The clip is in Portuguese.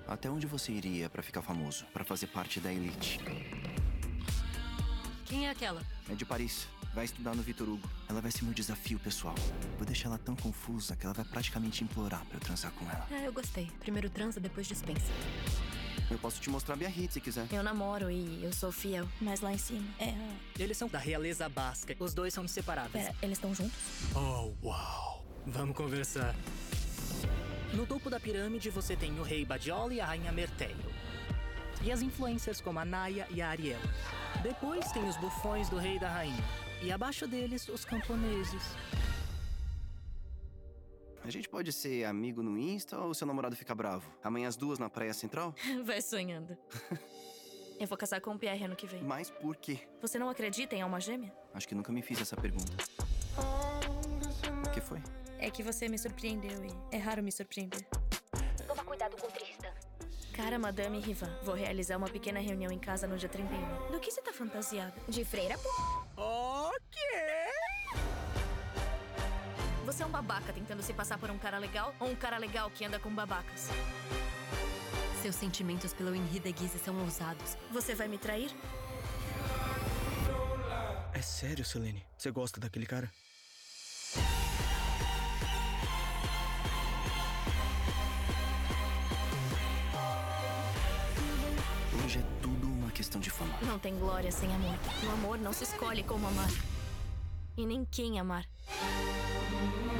Até onde você iria pra ficar famoso? Pra fazer parte da elite? Quem é aquela? É de Paris. Vai estudar no Vitor Hugo. Ela vai ser meu desafio pessoal. Vou deixar ela tão confusa que ela vai praticamente implorar pra eu transar com ela. Eu gostei. Primeiro transa, depois dispensa. Eu posso te mostrar Biarritz se quiser. Eu namoro e eu sou fiel. Mas lá em cima Eles são da realeza basca. Os dois são inseparáveis. Pera, eles estão juntos? Oh, uau. Vamos conversar. No topo da pirâmide você tem o rei Badiola e a rainha Merteio. E as influencers como a Naya e a Ariel. Depois tem os bufões do rei e da rainha. E abaixo deles, os camponeses. A gente pode ser amigo no Insta ou seu namorado fica bravo? Amanhã às 2 na Praia Central? Vai sonhando. Eu vou casar com o Pierre ano que vem. Mas por quê? Você não acredita em alma gêmea? Acho que nunca me fiz essa pergunta. O que foi? É que você me surpreendeu e é raro me surpreender. Toma cuidado com Tristan. Cara, Madame Rivan, vou realizar uma pequena reunião em casa no dia 31. Do que você tá fantasiada? De freira, pô. Ok! Você é um babaca tentando se passar por um cara legal ou um cara legal que anda com babacas? Seus sentimentos pelo Henri de Guise são ousados. Você vai me trair? É sério, Selene? Você gosta daquele cara? Hoje é tudo uma questão de fama. Não tem glória sem amor. No amor não se escolhe como amar. E nem quem amar.